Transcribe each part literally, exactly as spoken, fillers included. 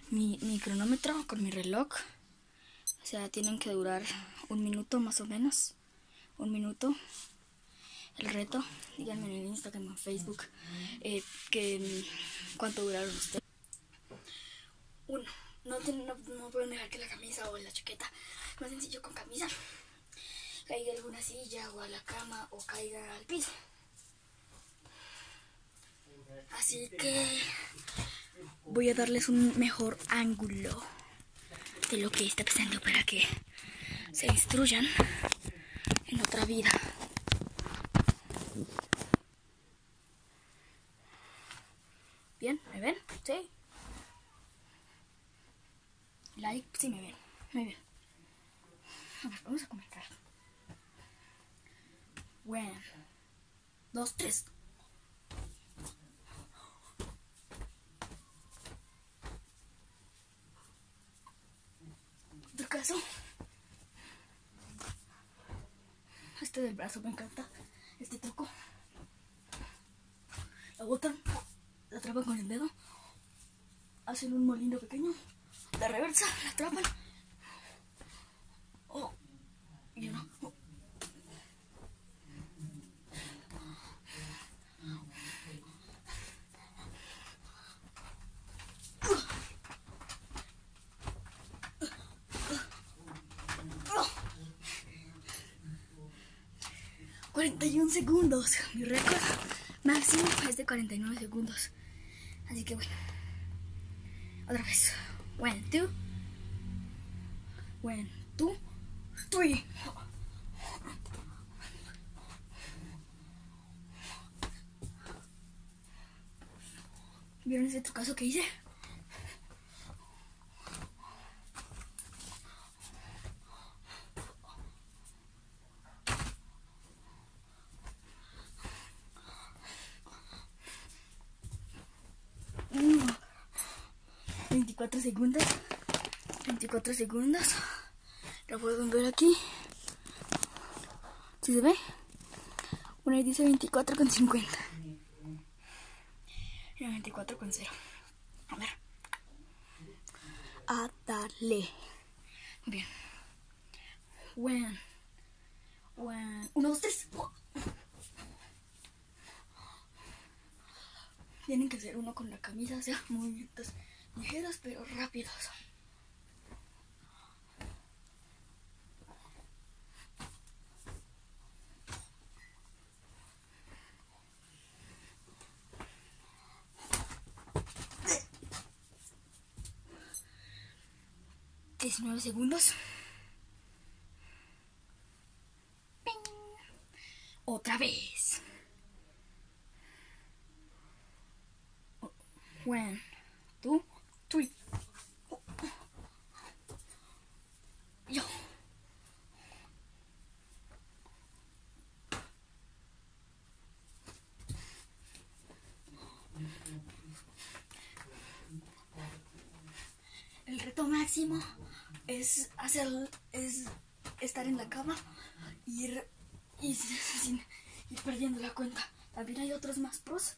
mi, mi cronómetro con mi reloj. O sea, tienen que durar un minuto más o menos. Un minuto. El reto, díganme en el Instagram o en Facebook eh, que cuánto duraron ustedes. Uno, no, no, no pueden dejar que la camisa o la chaqueta, más sencillo con camisa, caiga a alguna silla o a la cama o caiga al piso. Así que voy a darles un mejor ángulo de lo que está pasando para que se instruyan en otra vida. ¿Bien? ¿Me ven? ¿Sí? Like, sí me ven. Muy bien. A ver, vamos a comentar. Bueno. Dos, tres. Otro caso. Este del brazo me encanta. Este truco. La botan, la atrapan con el dedo. Hacen un molino pequeño. La reversa, la atrapan. Oh, y no. Oh. cuarenta y un segundos. Mi récord máximo es de cuarenta y nueve segundos. Así que bueno. Otra vez. One, two. One, two, three. ¿Vieron ese trucazo que hice? veinticuatro segundos. veinticuatro segundos. Lo pueden ver aquí. ¿Sí se ve? Una dice veinticuatro con cincuenta. Y veinticuatro con cero. A ver. A darle. Bien. When. When. Uno, dos, tres. Tienen que hacer uno con la camisa, o sea, movimientos ligeros pero rápidos. diecinueve segundos. ¡Ping! Otra vez. One, two, three. Yo. El reto máximo es hacer, es estar en la cama y ir, y, sin, ir perdiendo la cuenta. También hay otros más pros.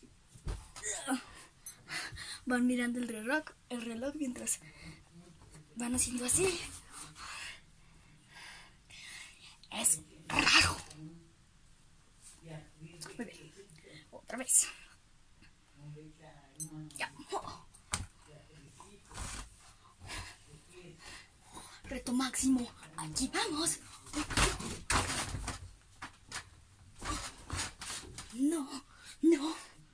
Van mirando el reloj, el reloj mientras van haciendo así. Es raro. Muy bien. Otra vez. Ya. Reto máximo. Aquí vamos. No, no.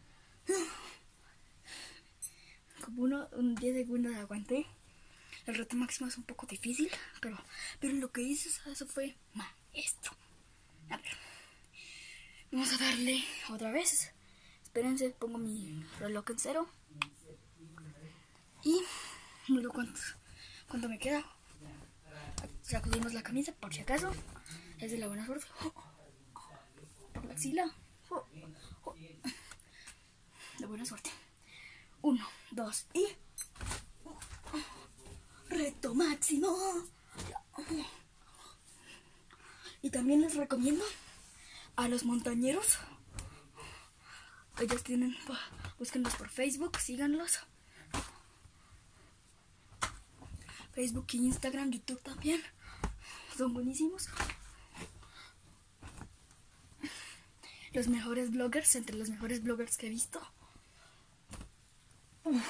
Como uno, un diez segundos aguanté. El reto máximo es un poco difícil, pero, pero lo que hice, eso fue maestro. A ver, vamos a darle otra vez. Espérense, pongo mi reloj en cero. Y miro cuánto, cuánto me queda. Sacudimos la camisa por si acaso. Es de la buena suerte. Por la axila. De buena suerte. Uno, dos y... Reto máximo. Y también les recomiendo a los montañeros. Ellos tienen... Búsquenlos por Facebook, síganlos. Facebook e Instagram, YouTube también. Son buenísimos. Los mejores bloggers, entre los mejores bloggers que he visto. Uf.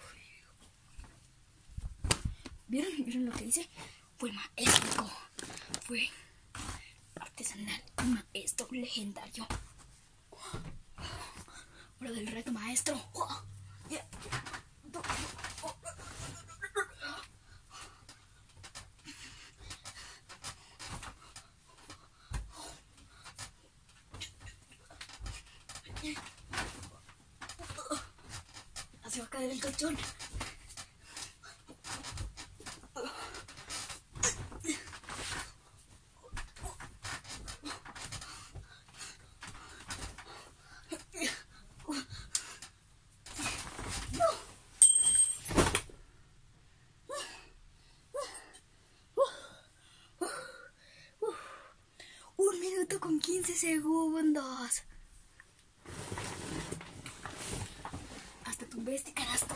¿Vieron? ¿Vieron lo que hice? Fue maestro. Fue artesanal. Un maestro legendario. Hora del reto maestro. Yeah. Se va a caer el colchón. Un minuto con quince segundos. Hasta tu bestia canasto.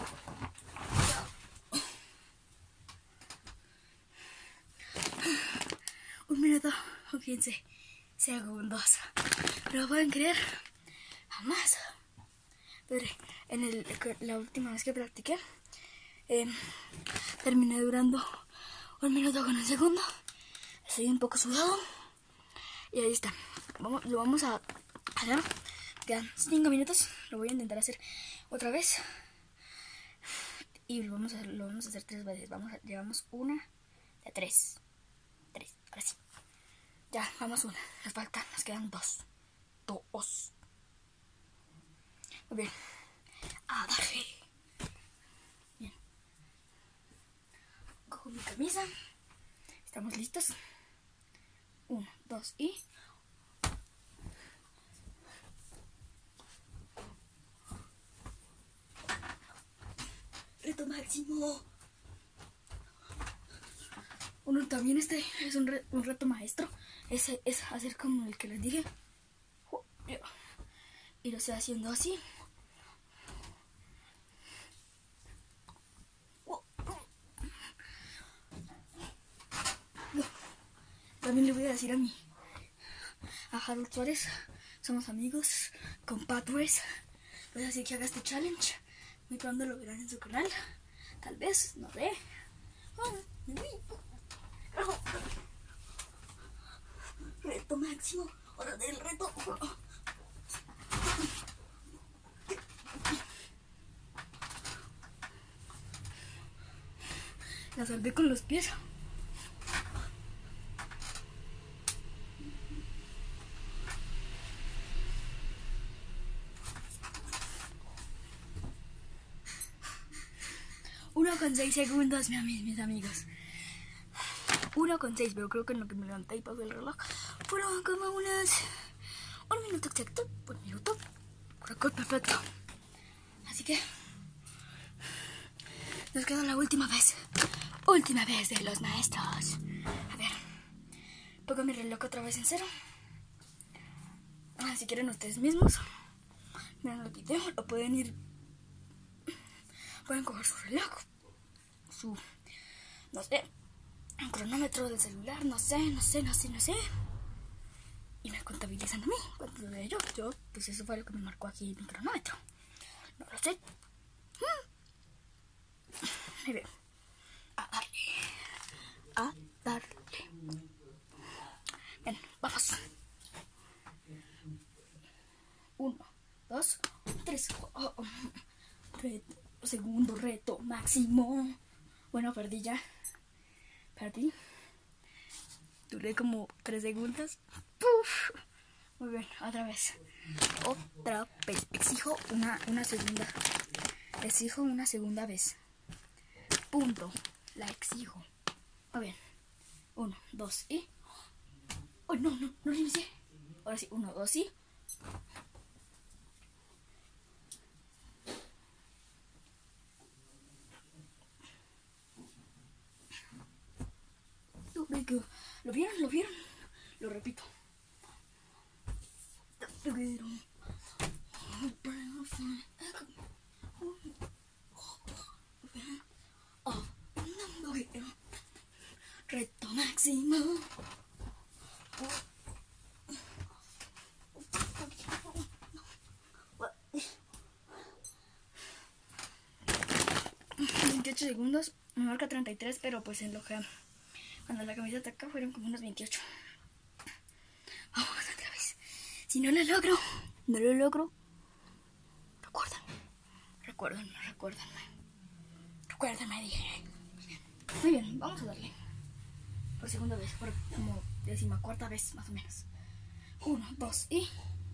Un minuto con quince segundos. ¿Lo pueden creer? Jamás. Pero en el, la última vez que practiqué, eh, terminé durando un minuto con un segundo. Estoy un poco sudado. Y ahí está. Vamos, lo vamos a hacer. Quedan cinco minutos. Lo voy a intentar hacer otra vez. Y lo vamos a hacer, lo vamos a hacer tres veces. Vamos a, llevamos una de tres. Tres. Ahora sí. Ya, vamos una. Nos faltan, nos quedan dos. Dos. Muy bien. A darle. Bien. Cojo mi camisa. Estamos listos. Uno, dos y... Reto máximo. Uno también este es un, re, un reto maestro. Ese es hacer como el que les dije. Y lo estoy haciendo así. También le voy a decir a mí, a Harold Suárez, somos amigos, compadres. Voy a decir que haga este challenge. Muy pronto lo verán en su canal. Tal vez, no sé. Reto máximo. Hora del reto. La salvé con los pies. Uno con seis segundos, mis, mis amigos. Uno con seis, pero creo que en lo que me levanté y pasé el reloj fueron como unas... Un minuto exacto, un minuto. Récord perfecto. Así que... nos queda la última vez. Última vez de los maestros. A ver. Pongo mi reloj otra vez en cero. Ah, si quieren ustedes mismos, miren el video, lo pueden ir... Pueden coger su reloj, su, no sé, un cronómetro del celular, no sé, no sé, no sé, no sé. Y me contabilizan a mí. Cuando de yo, yo, pues eso fue lo que me marcó aquí mi cronómetro. No lo sé. Muy bien. A darle. A darle. Bien, vamos. Uno, dos, tres. Oh, oh. Reto, segundo reto máximo. Bueno, perdí ya. Perdí. Duré como tres segundos. Puf. Muy bien, otra vez. Otra vez. Exijo una, una segunda. Exijo una segunda vez. Punto. La exijo. Muy bien. Uno, dos y... Oh, no, no, no lo inicié. Ahora sí, uno, dos y... ¿Lo vieron? ¿Lo vieron? Lo repito. Reto máximo. veintiocho segundos, me marca treinta y tres, pero pues en lo que cuando la camiseta acá fueron como unos veintiocho. Vamos otra vez. Si no lo logro, no lo logro. Recuérdenme, recuérdenme, recuérdenme. Recuérdenme, dije. Muy bien, vamos a darle. Por segunda vez, por como décima cuarta vez más o menos. Uno, dos y...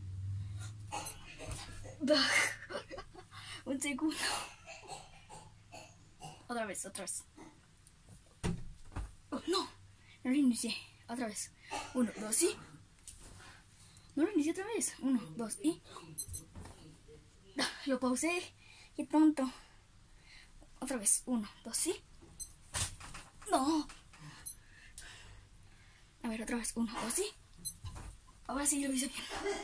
Un segundo. Otra vez, otra vez. Oh, no, no lo inicié. Otra vez. Uno, dos y... No lo inicié otra vez. Uno, dos y... Lo pausé. Qué tonto. Otra vez. Uno, dos y... No. A ver, otra vez. Uno, dos y... Ahora sí lo hice bien.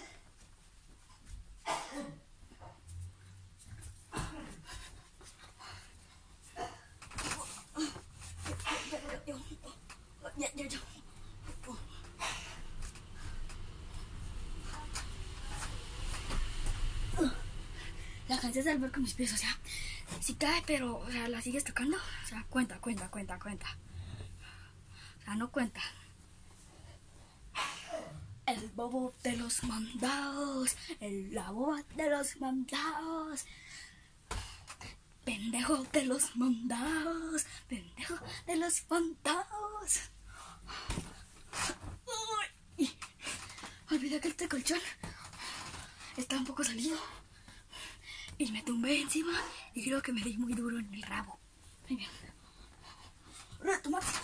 Ya, ya, ya. La alcancé a salvar con mis pies, o sea, si cae, pero, o sea, la sigues tocando, o sea, cuenta, cuenta, cuenta, cuenta. O sea, no cuenta. El bobo de los mandados, el, la boba de los mandados. Pendejo de los mandados, pendejo de los mandados. Uy, olvidé que este colchón está un poco salido. Y me tumbé encima y creo que me di muy duro en el rabo. Muy bien. Reto máximo.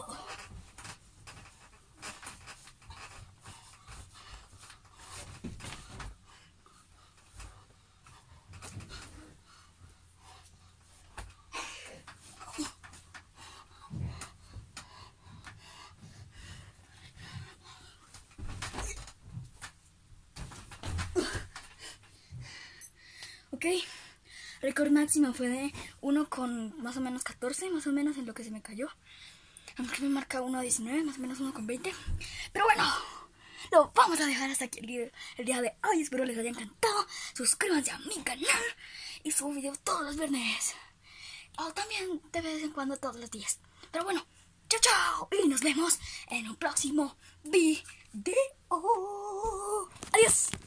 Ok, récord máximo fue de uno con más o menos catorce, más o menos en lo que se me cayó. Aunque me marca uno diecinueve, más o menos uno con veinte. Pero bueno, lo vamos a dejar hasta aquí el día, el día de hoy. Espero les haya encantado. Suscríbanse a mi canal y subo videos todos los viernes. O también de vez en cuando todos los días. Pero bueno, chao chao. Y nos vemos en un próximo video. Adiós.